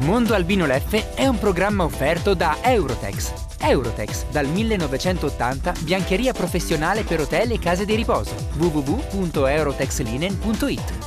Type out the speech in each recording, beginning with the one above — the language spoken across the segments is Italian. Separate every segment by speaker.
Speaker 1: Mondo Albino Leffe è un programma offerto da Eurotex. Eurotex, dal 1980, biancheria professionale per hotel e case di riposo. www.eurotexlinen.it.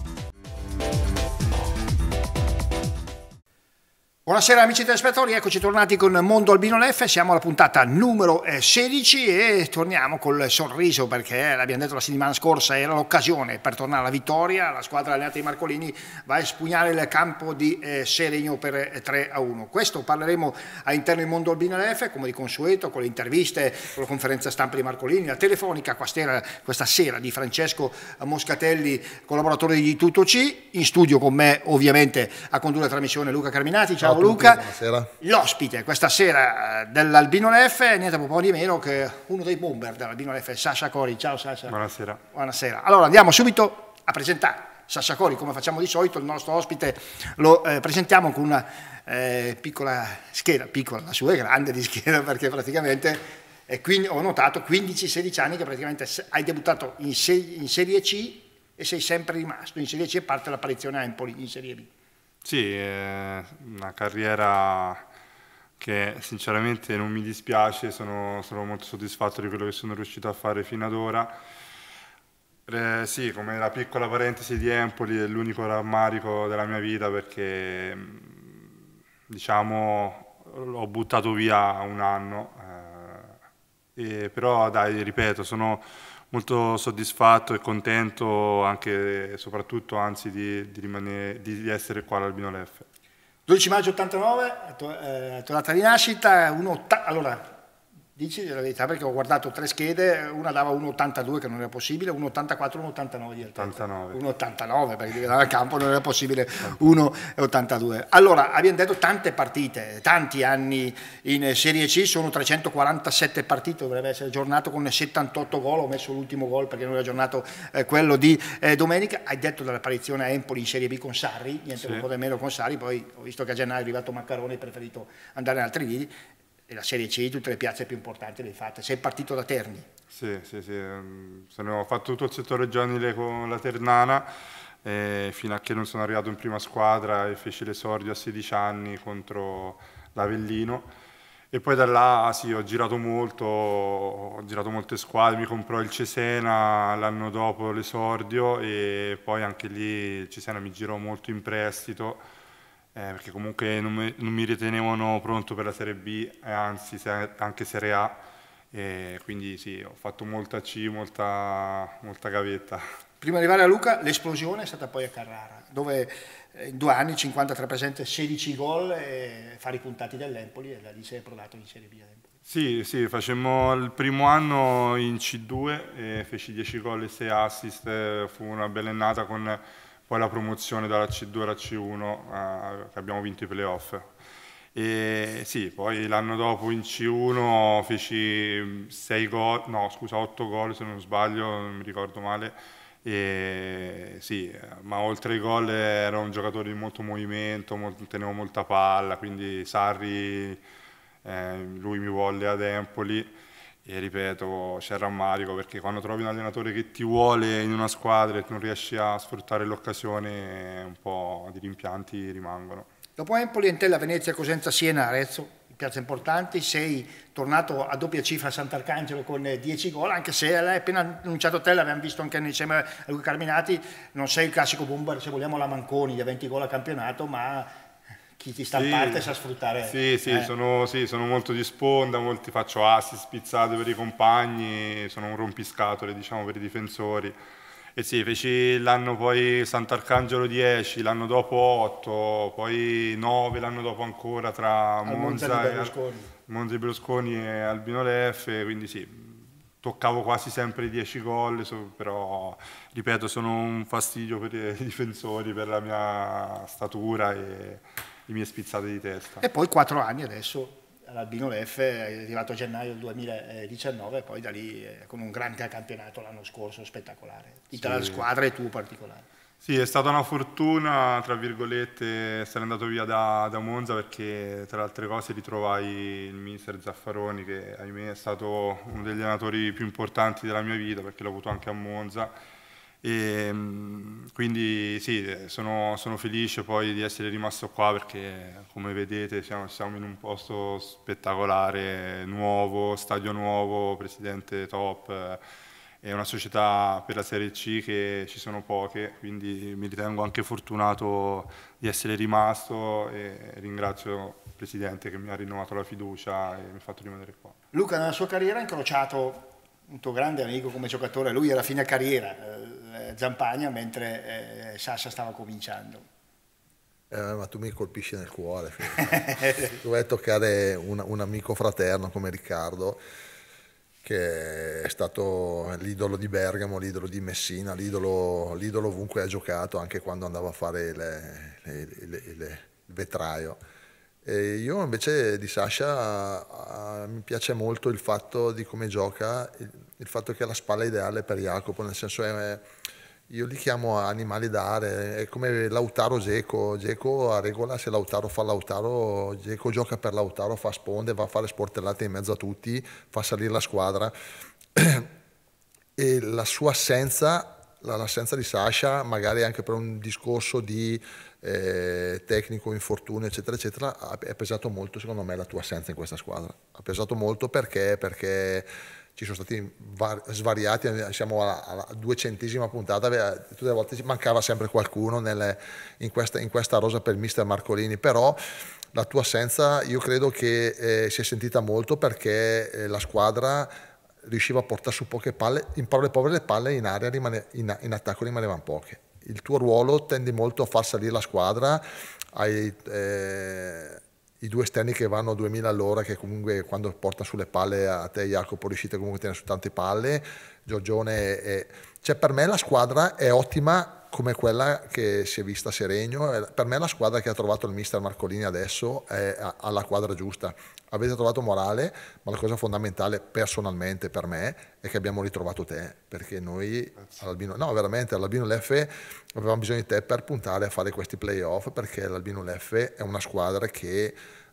Speaker 2: Buonasera amici telespettatori, eccoci tornati con Mondo Albino Leffe, siamo alla puntata numero 16 e torniamo col sorriso perché l'abbiamo detto la settimana scorsa, era l'occasione per tornare alla vittoria, la squadra allenata di Marcolini va a espugnare il campo di Seregno per 3-1. Questo parleremo all'interno di Mondo Albino Leffe come di consueto, con le interviste, con la conferenza stampa di Marcolini, la telefonica questa sera di Francesco Moscatelli, collaboratore di Tutto C, in studio con me ovviamente a condurre la trasmissione Luca Carminati. Ciao Luca.
Speaker 3: Buonasera.
Speaker 2: L'ospite questa sera dell'Albino Leffe, niente po' di meno che uno dei bomber dell'Albino Leffe, Sasha Cori. Ciao Sasha.
Speaker 4: Buonasera.
Speaker 2: Buonasera. Allora andiamo subito a presentare Sasha Cori, come facciamo di solito, il nostro ospite lo presentiamo con una piccola scheda, piccola, la sua è grande di scheda perché praticamente ho notato 15-16 anni che praticamente hai debuttato in Serie C e sei sempre rimasto in Serie C a parte l'apparizione a Empoli in Serie B.
Speaker 4: Sì, è una carriera che sinceramente non mi dispiace, sono molto soddisfatto di quello che sono riuscito a fare fino ad ora. Sì, come la piccola parentesi di Empoli è l'unico rammarico della mia vita perché diciamo ho buttato via un anno, però dai, ripeto, sono molto soddisfatto e contento anche e soprattutto anzi di essere qua all'Albino Leffe.
Speaker 2: 12 maggio 89, tua data di nascita, allora dici la verità perché ho guardato 3 schede, una dava 1,82 che non era possibile, 1,84, 1,89 di altezza. 1,89 perché diventava il campo non era possibile, 1,82. Allora, abbiamo detto tante partite, tanti anni in Serie C, sono 347 partite, dovrebbe essere aggiornato con 78 gol, ho messo l'ultimo gol perché non era aggiornato quello di domenica. Hai detto dell'apparizione a Empoli in Serie B con Sarri, niente un po' di meno con Sarri, poi ho visto che a gennaio è arrivato Maccarone, hai preferito andare in altri lidi. E la Serie C, tutte le piazze più importanti le hai fatte. Sei partito da Terni.
Speaker 4: Sì. Ho fatto tutto il settore giovanile con la Ternana fino a che non sono arrivato in prima squadra e feci l'esordio a 16 anni contro l'Avellino. E poi da là sì, ho girato molte squadre, mi comprò il Cesena l'anno dopo l'esordio e poi anche lì il Cesena mi girò molto in prestito. Perché comunque non mi ritenevano pronto per la Serie B, anzi anche Serie A, e quindi sì, ho fatto molta C, molta gavetta.
Speaker 2: Prima di arrivare a Luca, l'esplosione è stata poi a Carrara, dove in 2 anni 53 presenze, 16 gol e fari puntati dell'Empoli e da lì sei approdato in Serie B.
Speaker 4: Sì, facemmo il primo anno in C2 e feci 10 gol e 6 assist, fu una bella annata con poi la promozione dalla C2 alla C1 che abbiamo vinto i playoff. E sì, poi l'anno dopo in C1 feci 8 gol se non sbaglio, non mi ricordo male. E sì, ma oltre ai gol ero un giocatore di molto movimento, tenevo molta palla, quindi Sarri, lui mi volle ad Empoli. E ripeto, c'è il rammarico perché quando trovi un allenatore che ti vuole in una squadra e non riesci a sfruttare l'occasione, un po' di rimpianti rimangono.
Speaker 2: Dopo Empoli, Entella, Venezia, Cosenza, Siena, Arezzo, piazze importanti, sei tornato a doppia cifra a Sant'Arcangelo con 10 gol, anche se l'hai appena annunciato te, l'abbiamo visto anche insieme a Luca Carminati, non sei il classico bomber, se vogliamo, la Manconi, da 20 gol a campionato, ma chi ti sta a parte sa sfruttare.
Speaker 4: Sono molto di sponda, faccio assist, spizzate per i compagni, sono un rompiscatole diciamo per i difensori. E sì, feci l'anno poi Sant'Arcangelo 10, l'anno dopo 8, poi 9 l'anno dopo ancora tra Monza e Berlusconi e Albino Leffe, quindi sì, toccavo quasi sempre 10 gol, però ripeto sono un fastidio per i difensori, per la mia statura e le mie spizzate di testa.
Speaker 2: E poi 4 anni adesso all'Albino Leffe, è arrivato a gennaio del 2019 e poi da lì con un grande campionato l'anno scorso, spettacolare. Tutta la squadra e tu in particolare.
Speaker 4: Sì, è stata una fortuna, tra virgolette, essere andato via da Monza perché tra le altre cose ritrovai il mister Zaffaroni che ahimè è stato uno degli allenatori più importanti della mia vita perché l'ho avuto anche a Monza Quindi sì, sono felice poi di essere rimasto qua perché come vedete siamo in un posto spettacolare, nuovo, stadio nuovo, presidente top, è una società per la Serie C che ci sono poche, quindi mi ritengo anche fortunato di essere rimasto e ringrazio il presidente che mi ha rinnovato la fiducia e mi ha fatto rimanere qua.
Speaker 2: Luca, nella sua carriera ha incrociato un tuo grande amico come giocatore, lui era a fine carriera, Zampagna, mentre Sasha stava cominciando.
Speaker 3: Ma tu mi colpisci nel cuore. Dovevo toccare un amico fraterno come Riccardo, che è stato l'idolo di Bergamo, l'idolo di Messina, l'idolo ovunque ha giocato, anche quando andava a fare il vetraio. E io invece di Sasha mi piace molto il fatto di come gioca, il fatto che ha la spalla ideale per Jacopo, nel senso io li chiamo animali d'area, è come Lautaro Dzeko a regola, se Lautaro fa Lautaro, Dzeko gioca per Lautaro, fa sponde, va a fare sportellate in mezzo a tutti, fa salire la squadra e la sua assenza, l'assenza di Sasha, magari anche per un discorso di tecnico, infortunio eccetera eccetera, è pesato molto secondo me la tua assenza in questa squadra, ha pesato molto perché ci sono stati svariati, siamo alla 200ª puntata, tutte le volte mancava sempre qualcuno in questa rosa per il mister Marcolini, però la tua assenza io credo che si è sentita molto perché la squadra riusciva a portare su poche palle, in parole povere le palle in area, in attacco rimanevano poche. Il tuo ruolo tende molto a far salire la squadra, hai i due esterni che vanno a 2000 all'ora, che comunque quando porta sulle palle a te Jacopo riuscite comunque a tenere su tante palle, Giorgione cioè per me la squadra è ottima come quella che si è vista a Seregno, per me la squadra che ha trovato il mister Marcolini adesso è alla quadra giusta. Avete trovato Morale, ma la cosa fondamentale personalmente per me è che abbiamo ritrovato te, perché noi all'Albino Leffe avevamo bisogno di te per puntare a fare questi playoff, perché l'Albino Leffe è una squadra che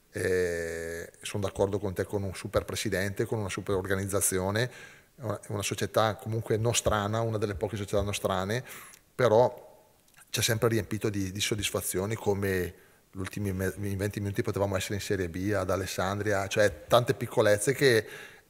Speaker 3: sono d'accordo con te, con un super presidente, con una super organizzazione, è una società comunque nostrana, una delle poche società nostrane, però ci ha sempre riempito di soddisfazioni, come gli ultimi 20 minuti potevamo essere in Serie B ad Alessandria, cioè tante piccolezze che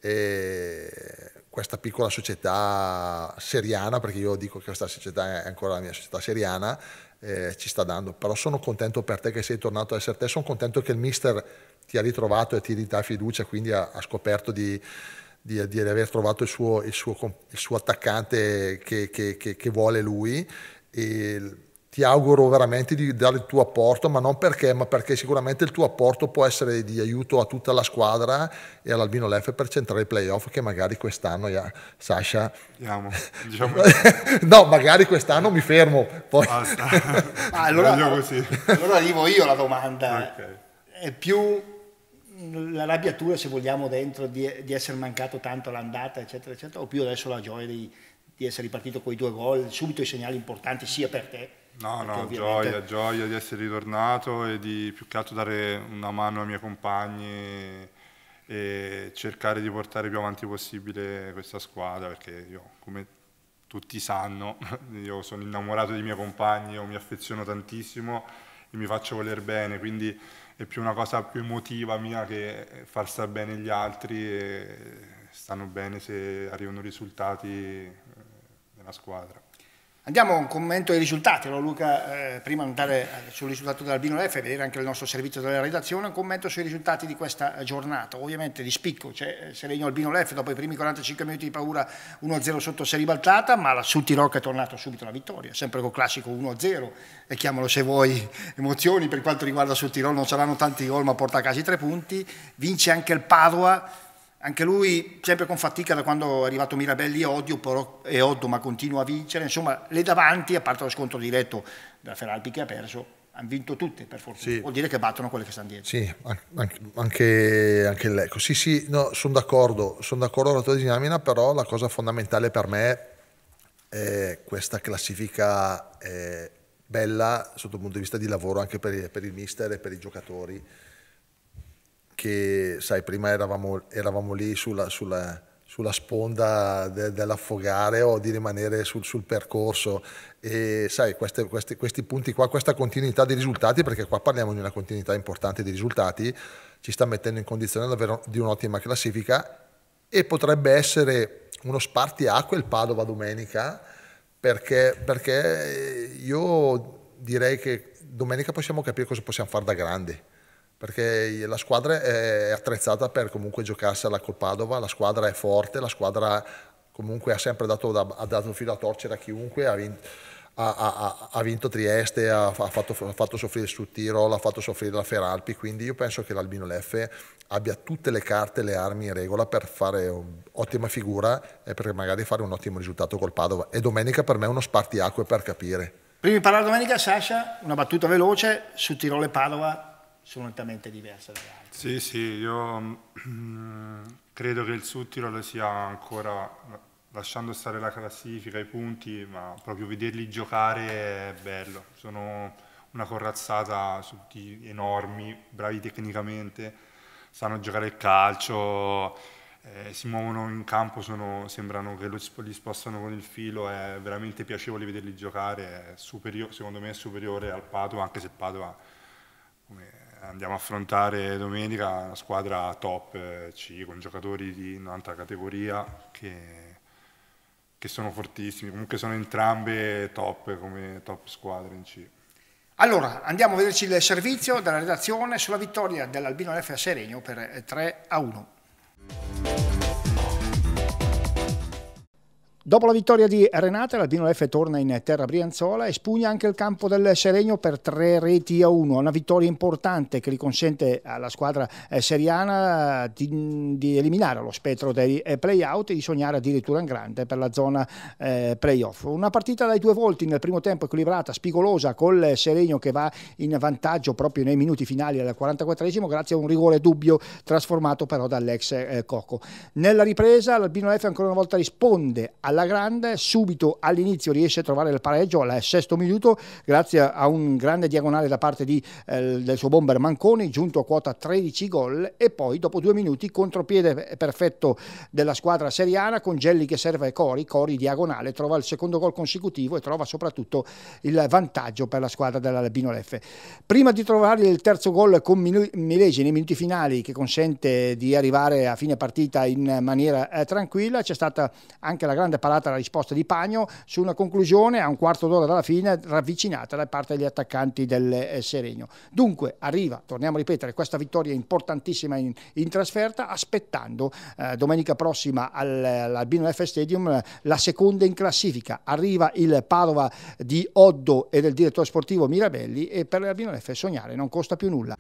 Speaker 3: questa piccola società seriana, perché io dico che questa società è ancora la mia società seriana, ci sta dando. Però sono contento per te che sei tornato a essere te, sono contento che il mister ti ha ritrovato e ti ridà fiducia, quindi ha scoperto di aver trovato il suo attaccante che vuole lui, e ti auguro veramente di dare il tuo apporto, ma non perché, ma perché sicuramente il tuo apporto può essere di aiuto a tutta la squadra e all'Albino Leffe per centrare i playoff, che magari quest'anno Sasha
Speaker 4: diciamo.
Speaker 2: no, magari quest'anno mi fermo poi.
Speaker 4: allora
Speaker 2: arrivo io alla domanda.
Speaker 4: Okay.
Speaker 2: È più l'arrabbiatura, se vogliamo, dentro di essere mancato tanto all'andata eccetera eccetera, o più adesso la gioia di essere ripartito con i 2 gol, subito i segnali importanti sia per te?
Speaker 4: No, gioia di essere ritornato e di più che altro dare una mano ai miei compagni e cercare di portare più avanti possibile questa squadra, perché io, come tutti sanno, io sono innamorato dei miei compagni, io mi affeziono tantissimo e mi faccio voler bene, quindi è più una cosa più emotiva mia che far stare bene gli altri, e stanno bene se arrivano risultati nella squadra.
Speaker 2: Andiamo a un commento ai risultati. Allora Luca, prima di andare sul risultato dell'Albino Leffe e vedere anche il nostro servizio della redazione, un commento sui risultati di questa giornata. Ovviamente di spicco c'è Seregno Albino Leffe, dopo i primi 45 minuti di paura 1-0 sotto si è ribaltata, ma sul Tirocco è tornato subito la vittoria, sempre col classico 1-0, e chiamalo se vuoi emozioni. Per quanto riguarda sul Tirol non saranno tanti gol, ma porta a casa i 3 punti. Vince anche il Padova, anche lui sempre con fatica da quando è arrivato Mirabelli e Oddo, ma continua a vincere. Insomma, le davanti, a parte lo scontro diretto della Feralpi che ha perso, hanno vinto tutte, per fortuna. Sì. Vuol dire che battono quelle che stanno dietro.
Speaker 3: Sì, anche l'Ecco. Sì, no, sono d'accordo con la tua dinamica, però la cosa fondamentale per me è questa classifica bella sotto il punto di vista di lavoro, anche per il mister e per i giocatori, che sai, prima eravamo lì sulla sulla sponda dell'affogare o di rimanere sul percorso. E sai, questi punti qua, questa continuità di risultati, perché qua parliamo di una continuità importante di risultati, ci sta mettendo in condizione davvero di un'ottima classifica, e potrebbe essere uno spartiacque il Padova domenica, perché io direi che domenica possiamo capire cosa possiamo fare da grandi, perché la squadra è attrezzata per comunque giocarsela col Padova, la squadra è forte, la squadra comunque ha sempre dato filo a torcere a chiunque, ha vinto Trieste, ha fatto soffrire il Sud-Tirol, ha fatto soffrire la Feralpi, quindi io penso che l'Albino Leffe abbia tutte le carte e le armi in regola per fare un'ottima figura e per magari fare un ottimo risultato col Padova, e domenica per me è uno spartiacque per capire.
Speaker 2: Prima di parlare domenica, Sasha, una battuta veloce su Tirolo e Padova sono nettamente diverse dalle altre.
Speaker 4: Sì, io credo che il Sud-Tirol sia ancora, lasciando stare la classifica, i punti, ma proprio vederli giocare è bello. Sono una corazzata, tutti enormi, bravi tecnicamente, sanno giocare il calcio, si muovono in campo, sembrano che li spostano con il filo, è veramente piacevole vederli giocare, secondo me è superiore al Padova, anche se Padova, come andiamo a affrontare domenica, una squadra top C, con giocatori di un'altra categoria che sono fortissimi, comunque sono entrambe top come top squadre in C.
Speaker 2: Allora, andiamo a vederci il servizio della redazione sulla vittoria dell'Albino Leffe a Seregno per 3-1. Dopo la vittoria di Renate, l'Albino Leffe torna in terra brianzola e spugna anche il campo del Seregno per 3-1. Una vittoria importante che gli consente alla squadra seriana di eliminare lo spettro dei play-out e di sognare addirittura in grande per la zona play-off. Una partita dai due volti nel primo tempo, equilibrata, spigolosa, col Seregno che va in vantaggio proprio nei minuti finali al 44esimo grazie a un rigore dubbio trasformato però dall'ex Cocco. Nella ripresa l'Albino Leffe ancora una volta risponde alla grande, subito all'inizio riesce a trovare il pareggio al 6° minuto grazie a un grande diagonale da parte del suo bomber Manconi, giunto a quota 13 gol, e poi dopo 2 minuti contropiede perfetto della squadra seriana con Gelli che serve Cori diagonale, trova il secondo gol consecutivo e trova soprattutto il vantaggio per la squadra dell'Albino Leffe. Prima di trovare il terzo gol con Milesi nei minuti finali, che consente di arrivare a fine partita in maniera tranquilla, c'è stata anche la grande parata la risposta di Pagno su una conclusione a un quarto d'ora dalla fine ravvicinata da parte degli attaccanti del Seregno. Dunque arriva, torniamo a ripetere, questa vittoria importantissima in trasferta, aspettando domenica prossima all'Albino Leffe Stadium la seconda in classifica. Arriva il Padova di Oddo e del direttore sportivo Mirabelli, e per l'Albino Leffe sognare non costa più nulla.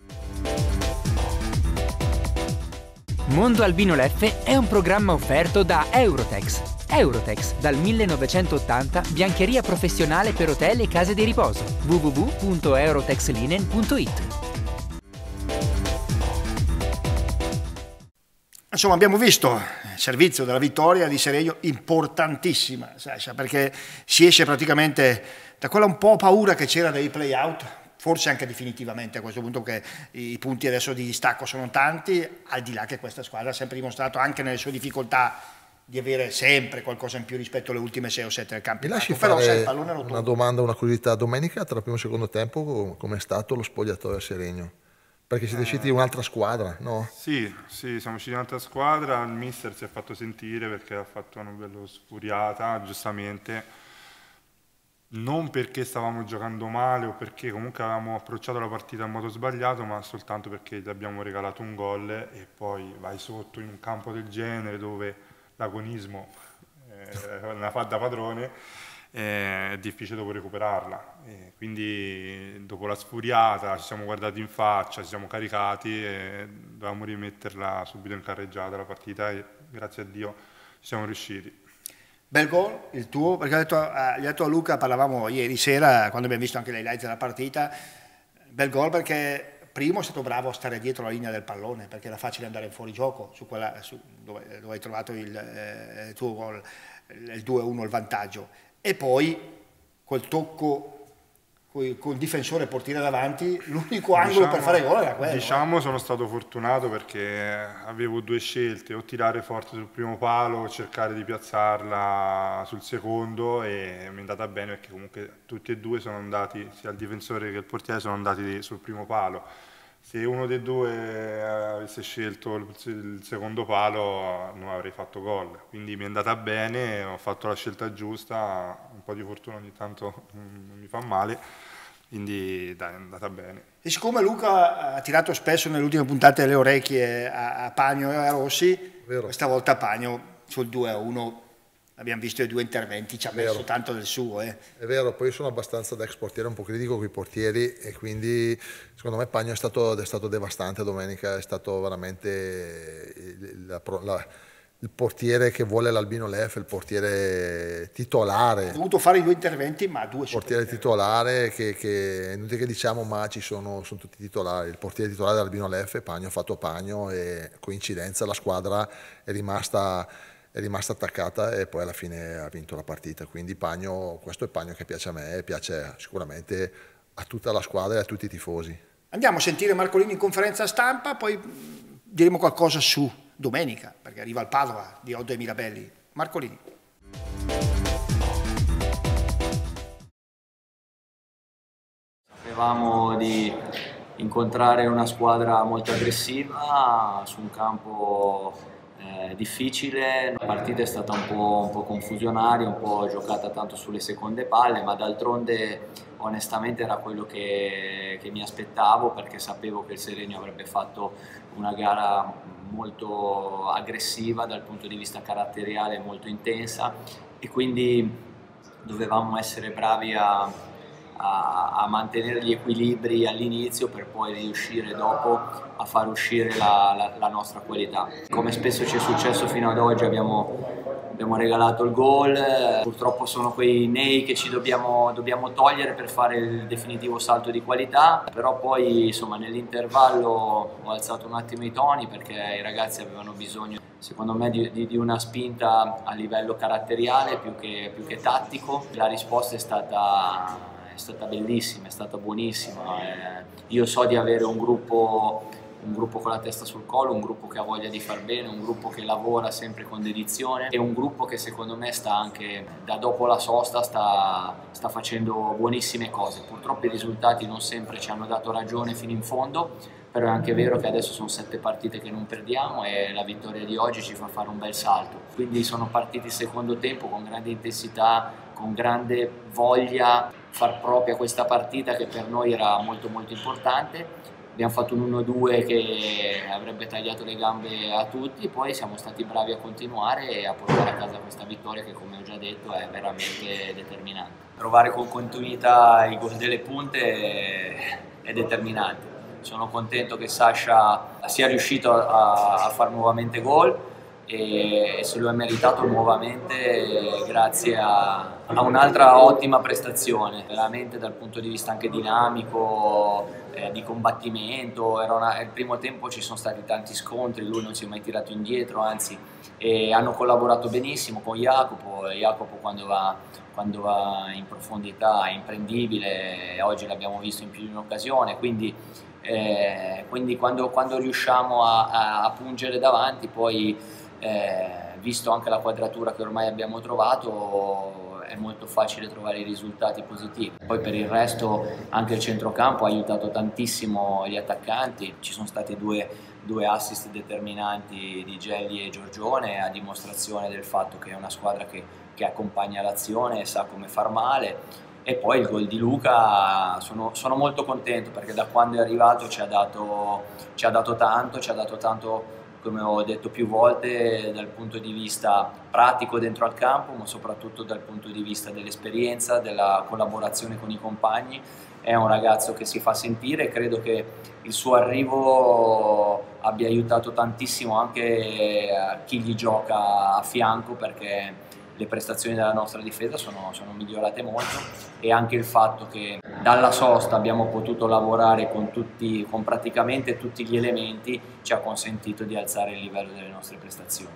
Speaker 1: Mondo Albino Leffe è un programma offerto da Eurotex. Eurotex, dal 1980, biancheria professionale per hotel e case di riposo. www.eurotexlinen.it.
Speaker 2: Insomma, abbiamo visto il servizio della vittoria di Seregno, importantissima, Sasha, perché si esce praticamente da quella un po' paura che c'era dei play-out, forse anche definitivamente a questo punto, che i punti adesso di distacco sono tanti, al di là che questa squadra ha sempre dimostrato anche nelle sue difficoltà di avere sempre qualcosa in più rispetto alle ultime 6 o 7 del campionato.
Speaker 3: Mi lasci
Speaker 2: però
Speaker 3: fare
Speaker 2: il pallone era
Speaker 3: una domanda, una curiosità: domenica tra il primo e il secondo tempo com'è stato lo spogliatoio a Seregno? Perché siete usciti un'altra squadra, no?
Speaker 4: Sì, siamo usciti un'altra squadra, il mister si è fatto sentire perché ha fatto una bella sfuriata, giustamente, non perché stavamo giocando male o perché comunque avevamo approcciato la partita in modo sbagliato, ma soltanto perché gli abbiamo regalato un gol e poi vai sotto in un campo del genere dove l'agonismo la fa da padrone, è difficile dopo recuperarla. Quindi dopo la sfuriata ci siamo guardati in faccia, ci siamo caricati e dovevamo rimetterla subito in carreggiata la partita, e grazie a Dio ci siamo riusciti.
Speaker 2: Bel gol il tuo, perché gli ho detto a Luca, parlavamo ieri sera quando abbiamo visto anche le highlights della partita, bel gol perché primo è stato bravo a stare dietro la linea del pallone, perché era facile andare fuori gioco dove hai trovato il tuo gol, il 2-1, il vantaggio, e poi quel tocco col difensore portiere davanti, l'unico angolo per fare gol era quello.
Speaker 4: Diciamo sono stato fortunato perché avevo due scelte, o tirare forte sul primo palo o cercare di piazzarla sul secondo, e mi è andata bene perché comunque tutti e due sono andati, sia il difensore che il portiere, sono andati sul primo palo. Se uno dei due avesse scelto il secondo palo non avrei fatto gol, quindi mi è andata bene, ho fatto la scelta giusta, un po' di fortuna ogni tanto non mi fa male, quindi dai, è andata bene.
Speaker 2: E siccome Luca ha tirato spesso nelle ultime puntate le orecchie a Pagno e a Rossi, questa volta Pagno sul 2-1, abbiamo visto i due interventi, ci ha messo tanto del suo. È
Speaker 3: vero, poi io sono abbastanza da ex portiere, un po' critico con i portieri, e quindi secondo me Pagno è stato devastante domenica, è stato veramente il portiere che vuole l'Albino Lef, il portiere titolare.
Speaker 2: Ha dovuto fare i due interventi, ma due.
Speaker 3: Il portiere titolare che è inutile che diciamo, ma sono tutti titolari. Il portiere titolare dell'Albino Lef, Pagno ha fatto Pagno, e coincidenza la squadra è rimasta attaccata e poi alla fine ha vinto la partita. Quindi Pagno, questo è Pagno che piace a me e piace sicuramente a tutta la squadra e a tutti i tifosi.
Speaker 2: Andiamo a sentire Marcolini in conferenza stampa, poi diremo qualcosa su domenica, perché arriva il Padova di Oddo e Mirabelli. Marcolini.
Speaker 5: Sapevamo di incontrare una squadra molto aggressiva su un campo difficile. La partita è stata un po' confusionaria, un po' giocata tanto sulle seconde palle, ma d'altronde onestamente era quello che mi aspettavo, perché sapevo che il Serenio avrebbe fatto una gara molto aggressiva dal punto di vista caratteriale, molto intensa, e quindi dovevamo essere bravi a mantenere gli equilibri all'inizio per poi riuscire dopo a far uscire la nostra qualità. Come spesso ci è successo fino ad oggi, abbiamo regalato il gol, purtroppo sono quei nei che ci dobbiamo togliere per fare il definitivo salto di qualità, però poi insomma nell'intervallo ho alzato un attimo i toni, perché i ragazzi avevano bisogno secondo me di una spinta a livello caratteriale più che tattico. La risposta è stata bellissima, è stata buonissima. Io so di avere un gruppo con la testa sul collo, un gruppo che ha voglia di far bene, un gruppo che lavora sempre con dedizione, e un gruppo che secondo me sta anche da dopo la sosta sta facendo buonissime cose. Purtroppo i risultati non sempre ci hanno dato ragione fino in fondo, però è anche vero che adesso sono 7 partite che non perdiamo e la vittoria di oggi ci fa fare un bel salto. Quindi sono partiti il secondo tempo con grande intensità, con grande voglia far propria questa partita che per noi era molto molto importante. Abbiamo fatto un 1-2 che avrebbe tagliato le gambe a tutti, poi siamo stati bravi a continuare e a portare a casa questa vittoria che, come ho già detto, è veramente determinante. Trovare con continuità i gol delle punte è determinante. Sono contento che Sasha sia riuscito a far nuovamente gol, e se lo è meritato nuovamente grazie a un'altra ottima prestazione, veramente dal punto di vista anche dinamico, di combattimento. Il primo tempo ci sono stati tanti scontri, lui non si è mai tirato indietro, anzi, e hanno collaborato benissimo con Jacopo. Jacopo quando va in profondità è imprendibile, oggi l'abbiamo visto in più di un'occasione, quindi quando riusciamo a pungere davanti, poi visto anche la quadratura che ormai abbiamo trovato, è molto facile trovare i risultati positivi. Poi per il resto anche il centrocampo ha aiutato tantissimo gli attaccanti, ci sono stati due assist determinanti di Gelli e Giorgione, a dimostrazione del fatto che è una squadra che accompagna l'azione e sa come far male. E poi il gol di Luca, sono molto contento, perché da quando è arrivato ci ha dato tanto, come ho detto più volte, dal punto di vista pratico dentro al campo, ma soprattutto dal punto di vista dell'esperienza, della collaborazione con i compagni. È un ragazzo che si fa sentire, e credo che il suo arrivo abbia aiutato tantissimo anche a chi gli gioca a fianco, perché le prestazioni della nostra difesa sono migliorate molto, e anche il fatto che dalla sosta abbiamo potuto lavorare con praticamente tutti gli elementi ci ha consentito di alzare il livello delle nostre prestazioni.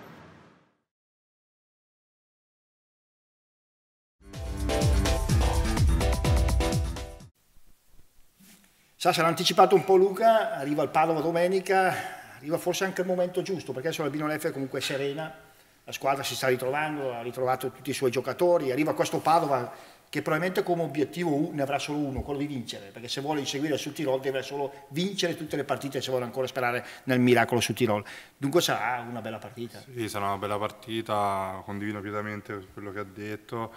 Speaker 2: Sasha, l'ha anticipato un po' Luca, arriva il Padova domenica, arriva forse anche il momento giusto, perché adesso l'Albino Leffe comunque è serena, la squadra si sta ritrovando, ha ritrovato tutti i suoi giocatori, arriva questo Padova che probabilmente come obiettivo ne avrà solo uno, quello di vincere, perché se vuole inseguire il Sud Tirol deve solo vincere tutte le partite se vuole ancora sperare nel miracolo Sud Tirol. Dunque sarà una bella partita.
Speaker 4: Sì, sarà una bella partita, condivido pienamente quello che ha detto.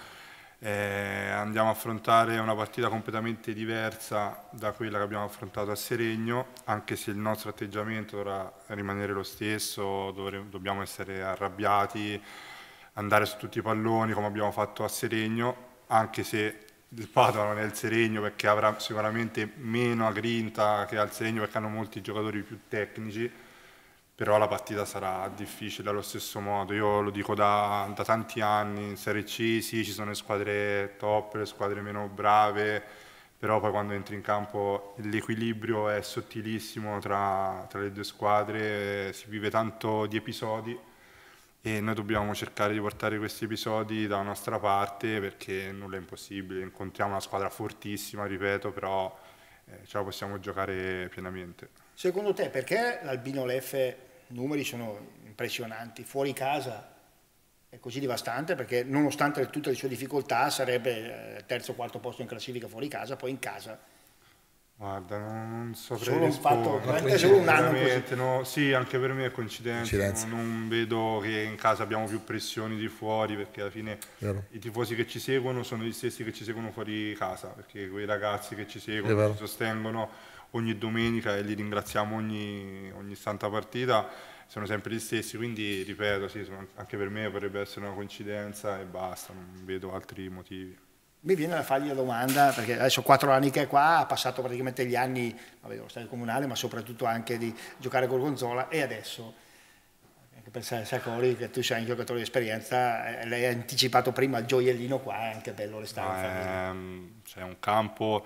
Speaker 4: Andiamo a affrontare una partita completamente diversa da quella che abbiamo affrontato a Seregno, anche se il nostro atteggiamento dovrà rimanere lo stesso, dobbiamo essere arrabbiati, andare su tutti i palloni come abbiamo fatto a Seregno, anche se il Padova non è il Seregno perché avrà sicuramente meno grinta che al Seregno perché hanno molti giocatori più tecnici, però la partita sarà difficile allo stesso modo. Io lo dico da tanti anni, in Serie C sì, ci sono le squadre top, le squadre meno brave, però poi quando entri in campo l'equilibrio è sottilissimo tra le due squadre, si vive tanto di episodi e noi dobbiamo cercare di portare questi episodi dalla nostra parte perché nulla è impossibile. Incontriamo una squadra fortissima, ripeto, però ce la possiamo giocare pienamente.
Speaker 2: Secondo te perché l'Albino Leffe, i numeri sono impressionanti, fuori casa è così devastante? Perché nonostante tutte le sue difficoltà sarebbe terzo o quarto posto in classifica fuori casa, poi in casa.
Speaker 4: Guarda, non saprei
Speaker 2: solo un fatto,
Speaker 4: rispondere.
Speaker 2: solo un anno così.
Speaker 4: No, sì, anche per me è coincidenza. Non vedo che in casa abbiamo più pressioni di fuori, perché alla fine i tifosi che ci seguono sono gli stessi che ci seguono fuori casa, perché quei ragazzi che ci seguono, ci sostengono ogni domenica e li ringraziamo ogni santa partita, sono sempre gli stessi, quindi ripeto, sì, anche per me potrebbe essere una coincidenza e basta, non vedo altri motivi.
Speaker 2: Mi viene da fargli la domanda, perché adesso 4 anni che è qua, ha passato praticamente gli anni, vabbè, lo stadio comunale, ma soprattutto anche di giocare col Gonzola, e adesso, anche per Sacori, che tu sei un giocatore di esperienza, lei ha anticipato prima il gioiellino qua, è anche bello restare.
Speaker 4: C'è un campo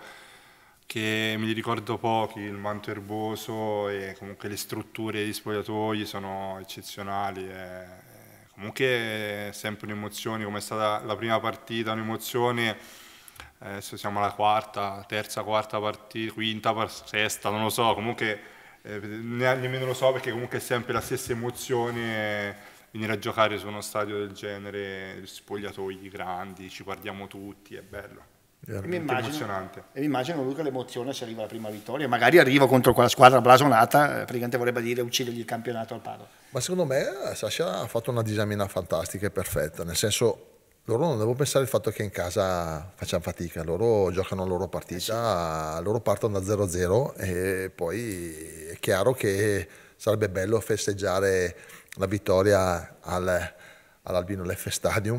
Speaker 4: che mi ricordo pochi, il manto erboso e comunque le strutture degli spogliatoi sono eccezionali. Comunque è sempre un'emozione, come è stata la prima partita, un'emozione, adesso siamo alla terza, quarta partita, quinta, sesta, non lo so, comunque nemmeno lo so perché comunque è sempre la stessa emozione venire a giocare su uno stadio del genere, spogliatoi grandi, ci guardiamo tutti, è bello. Emozionante.
Speaker 2: E mi immagino Luca l'emozione se arriva la prima vittoria, magari arriva contro quella squadra blasonata, praticamente vorrebbe dire uccidergli il campionato al Padova.
Speaker 3: Ma secondo me Sasha ha fatto una disamina fantastica e perfetta, nel senso loro non devo pensare al fatto che in casa facciano fatica, loro giocano la loro partita, loro partono da 0-0 e poi è chiaro che sarebbe bello festeggiare la vittoria all'Albino Leffe Stadium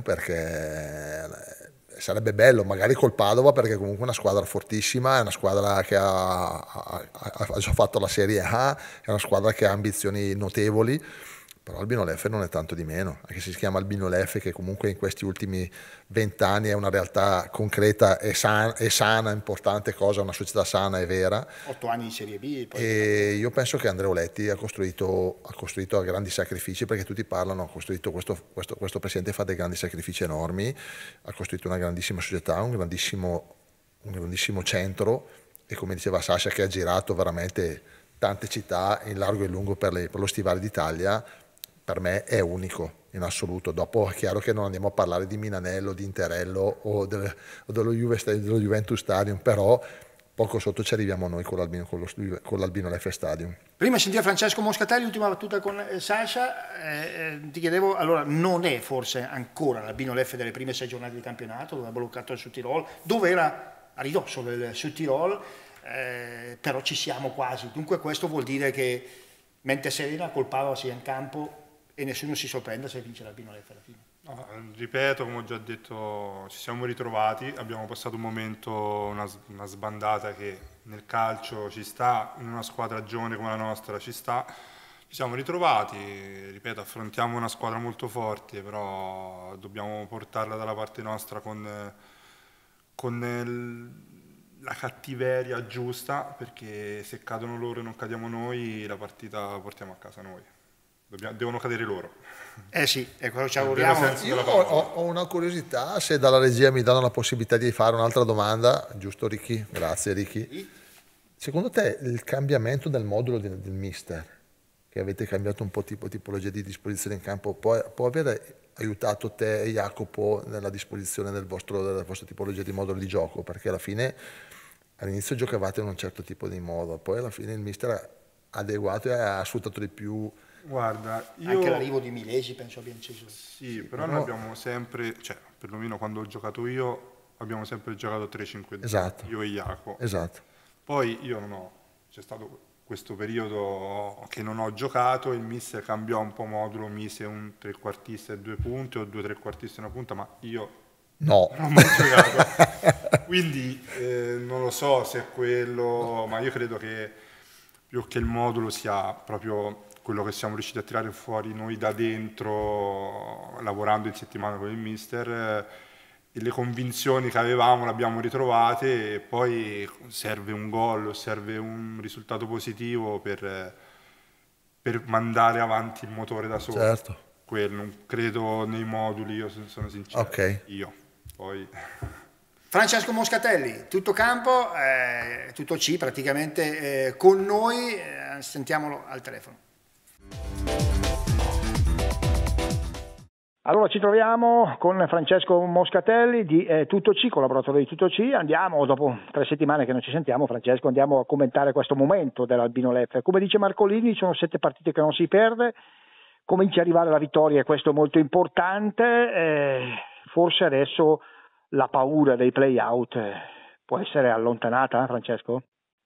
Speaker 3: perché sarebbe bello, magari col Padova perché comunque è una squadra fortissima, è una squadra che ha già fatto la Serie A, è una squadra che ha ambizioni notevoli, però Albino Leffe non è tanto di meno, anche se si chiama Albino Leffe che comunque in questi ultimi 20 anni è una realtà concreta e sana, importante cosa, una società sana e vera.
Speaker 2: 8 anni di Serie B.
Speaker 3: E io penso che Andrea Oletti ha costruito a grandi sacrifici, perché tutti parlano, ha costruito questo presidente fa dei grandi sacrifici enormi, ha costruito una grandissima società, un grandissimo centro e come diceva Sasha che ha girato veramente tante città in largo e lungo per lo stivale d'Italia, per me è unico in assoluto. Dopo è chiaro che non andiamo a parlare di Milanello, di Interello o dello Juventus Stadium, però poco sotto ci arriviamo noi con l'Albino Leffe Stadium.
Speaker 2: Prima di sentire Francesco Moscatelli, ultima battuta con Sasha, ti chiedevo, allora non è forse ancora l'Albino Leffe delle prime 6 giornate di campionato, dove ha bloccato il Sud Tirol, dove era a ridosso del Sud Tirol, però ci siamo quasi, dunque questo vuol dire che mente serena col Padova sia in campo e nessuno si sorprende se vince l'Albino Leffe alla fine.
Speaker 4: No, ripeto, come ho già detto, ci siamo ritrovati, abbiamo passato un momento, una sbandata che nel calcio ci sta, in una squadra giovane come la nostra ci sta, ci siamo ritrovati, ripeto, affrontiamo una squadra molto forte, però dobbiamo portarla dalla parte nostra con la cattiveria giusta, perché se cadono loro e non cadiamo noi, la partita la portiamo a casa noi. Devono cadere loro.
Speaker 2: Sì, è quello che ci auguriamo.
Speaker 3: Io ho una curiosità, se dalla regia mi danno la possibilità di fare un'altra domanda, giusto Ricky? Grazie Ricky. Secondo te il cambiamento del modulo del mister, che avete cambiato un po' tipologia di disposizione in campo, può aver aiutato te e Jacopo nella disposizione della vostra tipologia di modulo di gioco? Perché alla fine all'inizio giocavate in un certo tipo di modo, poi alla fine il mister ha adeguato e ha sfruttato di più.
Speaker 4: Guarda,
Speaker 2: Anche l'arrivo di Milesi penso abbia inciso.
Speaker 4: Sì, però noi abbiamo sempre, cioè perlomeno quando ho giocato io, abbiamo sempre giocato 3-5-2,
Speaker 3: Esatto.
Speaker 4: io e Jacopo.
Speaker 3: Esatto.
Speaker 4: Poi io non ho, c'è stato questo periodo che non ho giocato, il mister cambiò un po' modulo, mise un trequartista e 2 punte o 2 trequartisti e una punta, ma io
Speaker 3: no,
Speaker 4: non ho mai giocato. Quindi non lo so se è quello, ma io credo che più che il modulo sia proprio quello che siamo riusciti a tirare fuori noi da dentro, lavorando in settimana con il mister, e le convinzioni che avevamo le abbiamo ritrovate, e poi serve un gol, serve un risultato positivo per mandare avanti il motore da solo.
Speaker 3: certo.
Speaker 4: Quello, non credo nei moduli, io sono sincero.
Speaker 3: Ok.
Speaker 4: Io. Poi...
Speaker 2: Francesco Moscatelli, tutto campo, tutto C praticamente con noi, sentiamolo al telefono.
Speaker 6: Allora ci troviamo con Francesco Moscatelli di Tutto C, collaboratore di Tutto C. Andiamo, dopo 3 settimane che non ci sentiamo, Francesco, andiamo a commentare questo momento dell'Albino Leffe. Come dice Marcolini, sono 7 partite che non si perde, comincia a arrivare la vittoria e questo è molto importante. Forse adesso la paura dei play-out può essere allontanata, Francesco?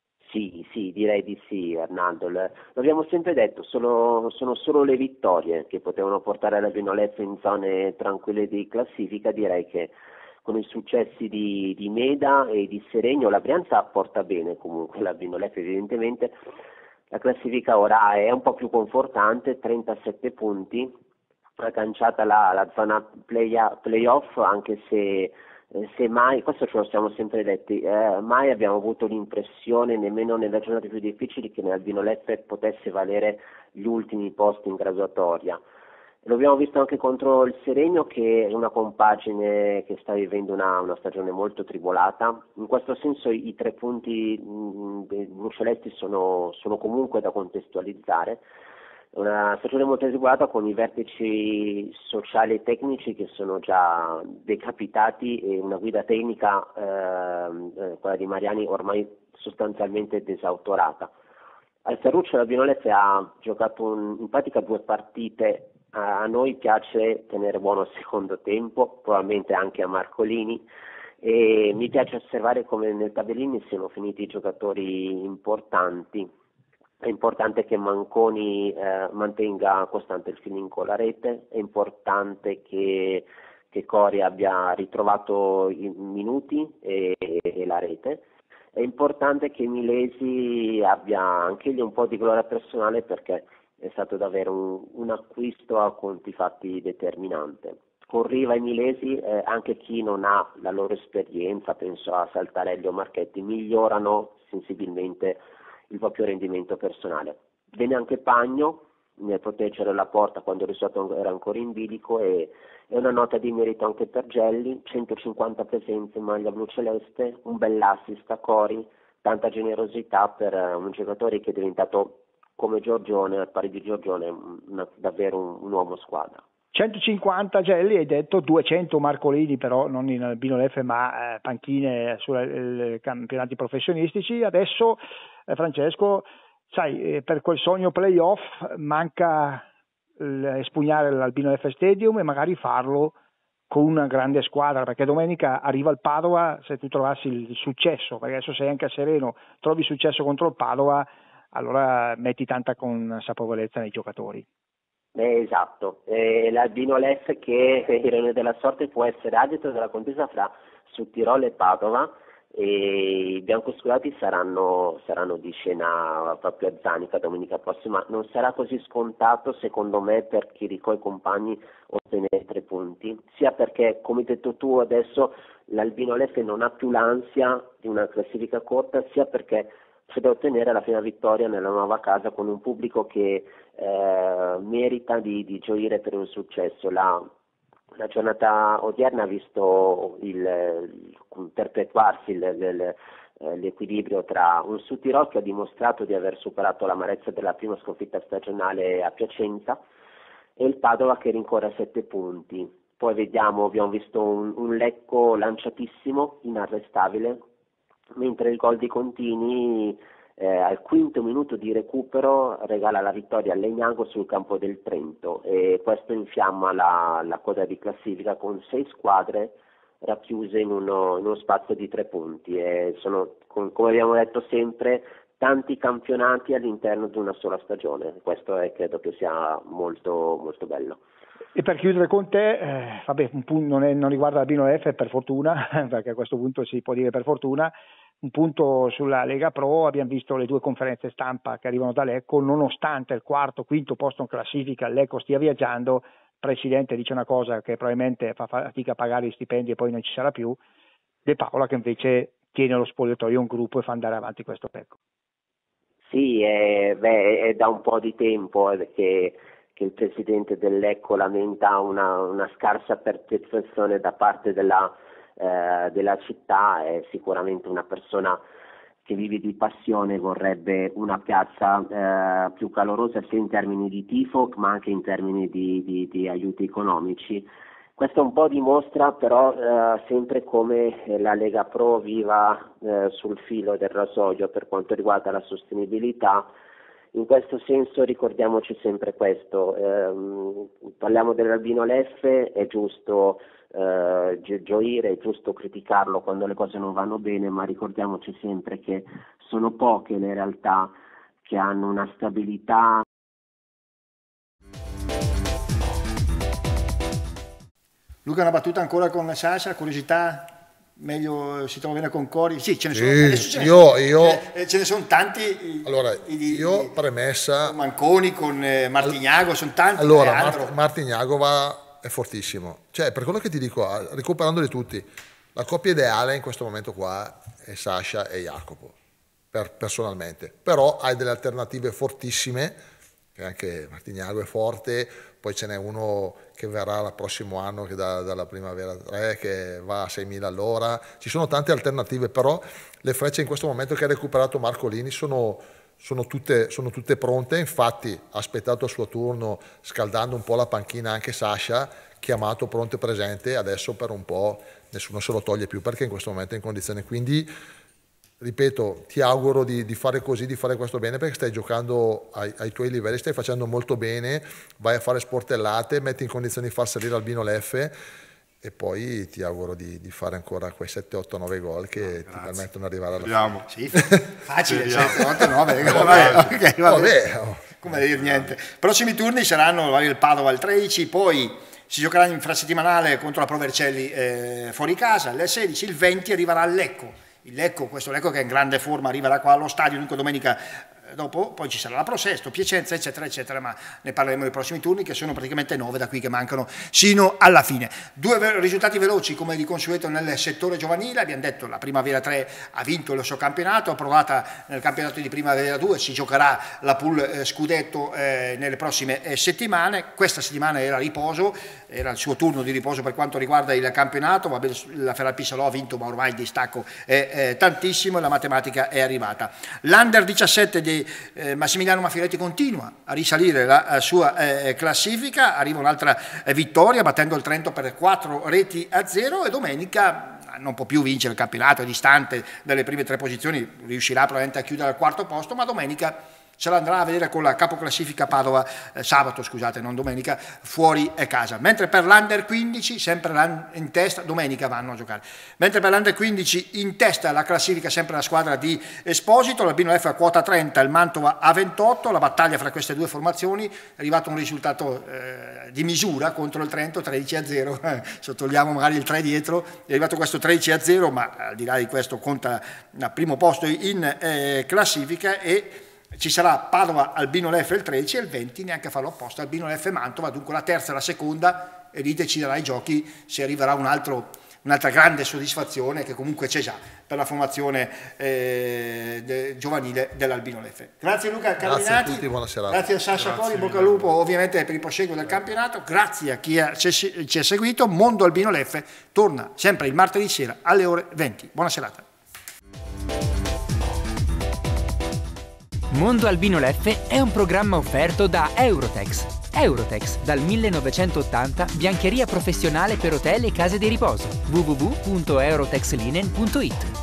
Speaker 7: Sì, direi di sì, Arnaldo. L'abbiamo sempre detto, sono solo le vittorie che potevano portare l'Albino Leffe in zone tranquille di classifica. Direi che con i successi di Meda e di Seregno la Brianza porta bene comunque l'Albino Leffe evidentemente. La classifica ora è un po' più confortante, 37 punti, agganciata la zona playoff, anche se mai, questo ce lo siamo sempre detti, mai abbiamo avuto l'impressione, nemmeno nelle giornate più difficili, che l'Albino Leffe potesse valere gli ultimi posti in graduatoria. Lo abbiamo visto anche contro il Seregno, che è una compagine che sta vivendo una stagione molto tribolata. In questo senso i 3 punti dei blucelesti sono comunque da contestualizzare. Una stagione molto tribolata, con i vertici sociali e tecnici che sono già decapitati e una guida tecnica, quella di Mariani, ormai sostanzialmente desautorata. Al Ferruccio l'Albino Leffe ha giocato in pratica 2 partite. A noi piace tenere buono il secondo tempo, probabilmente anche a Marcolini, e mi piace osservare come nel tabellini siano finiti i giocatori importanti. È importante che Manconi mantenga costante il feeling con la rete, è importante che Cori abbia ritrovato i minuti e la rete, è importante che Milesi abbia anche egli un po' di gloria personale, perché è stato davvero un acquisto a conti fatti determinante. Con Riva e Milesi, anche chi non ha la loro esperienza, penso a Saltarelli o Marchetti, migliorano sensibilmente il proprio rendimento personale. Bene anche Pagno nel proteggere la porta quando il risultato era ancora in bilico, e una nota di merito anche per Gelli, 150 presenze in maglia bluceleste, un bell'assist a Cori, tanta generosità per un giocatore che è diventato, come Giorgione, al pari di Giorgione, davvero un uomo squadra. 150
Speaker 6: Gelli, hai detto 200 Marcolini, però non in Albino Leffe ma panchine sui campionati professionistici. Adesso Francesco, sai, per quel sogno playoff manca espugnare l'Albino Leffe Stadium e magari farlo con una grande squadra, perché domenica arriva il Padova. Se tu trovassi il successo, perché adesso sei anche a Sereno, trovi successo contro il Padova, allora metti tanta consapevolezza nei giocatori.
Speaker 7: Esatto, l'Albino Leffe, che ironia della sorte può essere arbitro della contesa fra Sudtirolo e Padova, e i biancoscurati saranno di scena proprio a Zanica domenica prossima. Non sarà così scontato secondo me per Chirico e compagni ottenere 3 punti, sia perché, come hai detto tu adesso, l'Albino Leffe non ha più l'ansia di una classifica corta, sia perché c'è da ottenere la prima vittoria nella nuova casa con un pubblico che merita di gioire per un successo. La giornata odierna ha visto il perpetuarsi l'equilibrio tra un Suttirò che ha dimostrato di aver superato l'amarezza della prima sconfitta stagionale a Piacenza e il Padova che rincorre a 7 punti. Poi abbiamo visto un Lecco lanciatissimo, inarrestabile, mentre il gol di Contini al 5° minuto di recupero regala la vittoria al Legnago sul campo del Trento, e questo infiamma la coda di classifica con 6 squadre racchiuse in uno spazio di 3 punti, e sono, come abbiamo detto sempre, tanti campionati all'interno di una sola stagione. Questo credo che sia molto, molto bello.
Speaker 6: E per chiudere con te, un punto non riguarda l'Albino F, per fortuna, perché a questo punto si può dire per fortuna, un punto sulla Lega Pro. Abbiamo visto le 2 conferenze stampa che arrivano da Lecco, nonostante il 4º, 5º posto in classifica Lecco stia viaggiando. Il presidente dice una cosa che probabilmente fa fatica a pagare gli stipendi e poi non ci sarà più, De Paola che invece tiene lo spogliatoio un gruppo e fa andare avanti questo Lecco.
Speaker 7: Sì, è da un po' di tempo che il presidente del Lecco lamenta una scarsa percezione da parte della città. È sicuramente una persona che vive di passione, vorrebbe una piazza più calorosa sia in termini di tifo ma anche in termini di aiuti economici. Questo un po' dimostra però sempre come la Lega Pro viva sul filo del rasoio per quanto riguarda la sostenibilità. In questo senso ricordiamoci sempre questo, parliamo dell'Albino Leffe, è giusto gioire, è giusto criticarlo quando le cose non vanno bene, ma ricordiamoci sempre che sono poche le realtà che hanno una stabilità.
Speaker 2: Luca, una battuta ancora con Sasha, curiosità? Meglio si trova bene con Cori? Sì, ce ne sono. Ce ne sono tanti.
Speaker 3: Allora, io premessa.
Speaker 2: Manconi con Martignago, sono tanti.
Speaker 3: Allora, Martignago è fortissimo. Cioè, per quello che ti dico, recuperandoli tutti, la coppia ideale in questo momento qua è Sasha e Jacopo, personalmente. Però hai delle alternative fortissime, che anche Martignago è forte, poi ce n'è uno che verrà il prossimo anno che dalla Primavera 3 che va a 6.000 all'ora. Ci sono tante alternative, però le frecce in questo momento che ha recuperato Marcolini sono tutte pronte. Infatti ha aspettato il suo turno scaldando un po' la panchina anche Sasha, chiamato pronto e presente. Adesso per un po' nessuno se lo toglie più perché in questo momento è in condizione. Quindi ripeto, ti auguro di fare così, di fare questo bene, perché stai giocando ai tuoi livelli, stai facendo molto bene, vai a fare sportellate, metti in condizione di far salire Albino Leffe e poi ti auguro di fare ancora quei 7, 8, 9 gol che ti permettono di arrivare alla fine.
Speaker 2: Sì, facile, 7, 8, 9, vabbè. Come dire niente. Prossimi turni saranno il Padova il 13, poi si giocherà in infrasettimanale contro la Pro Vercelli fuori casa, il 16, il 20 arriverà al Lecco. Questo Lecco che è in grande forma, arriva da qua allo stadio, dunque domenica dopo poi ci sarà la Pro Sesto, Piacenza eccetera eccetera, ma ne parleremo nei prossimi turni che sono praticamente 9 da qui che mancano sino alla fine. 2 risultati veloci come di consueto nel settore giovanile. Abbiamo detto la Primavera 3 ha vinto il suo campionato, approvata nel campionato di Primavera 2, si giocherà la pool scudetto nelle prossime settimane. Questa settimana era riposo, era il suo turno di riposo per quanto riguarda il campionato. Va bene, la Ferrari Salò ha vinto, ma ormai il distacco è tantissimo e la matematica è arrivata. L'Under 17 di Massimiliano Mafioretti continua a risalire la sua classifica, arriva un'altra vittoria battendo il Trento per 4-0 e domenica non può più vincere il campionato, è distante dalle prime 3 posizioni, riuscirà probabilmente a chiudere al 4º posto, ma domenica ce l'andrà a vedere con la capoclassifica Padova, sabato scusate, non domenica, fuori casa. Mentre per l'Under 15, sempre in testa, domenica vanno a giocare, mentre per l'Under 15 in testa la classifica sempre la squadra di Esposito, l'Albino F a quota 30, il Mantova a 28, la battaglia fra queste 2 formazioni, è arrivato un risultato di misura contro il Trento, 13-0, sottolineiamo magari il 3 dietro, è arrivato questo 13-0, ma al di là di questo conta al primo posto in classifica e ci sarà Padova Albino Leffe il 13 e il 20 neanche a farlo apposta Albino Leffe Mantova, dunque la terza e la seconda, e lì deciderà i giochi se arriverà un'altra grande soddisfazione che comunque c'è già per la formazione giovanile dell'Albino Leffe. Grazie Luca Carminati,
Speaker 3: grazie a tutti, buona serata.
Speaker 2: Grazie a Sasha Cori, bocca al lupo ovviamente per il proseguo del campionato, grazie a chi ci ha seguito. Mondo Albino Leffe torna sempre il martedì sera alle ore 20. Buona serata.
Speaker 1: Mondo Albino Leffe è un programma offerto da Eurotex. Eurotex, dal 1980, biancheria professionale per hotel e case di riposo. www.eurotexlinen.it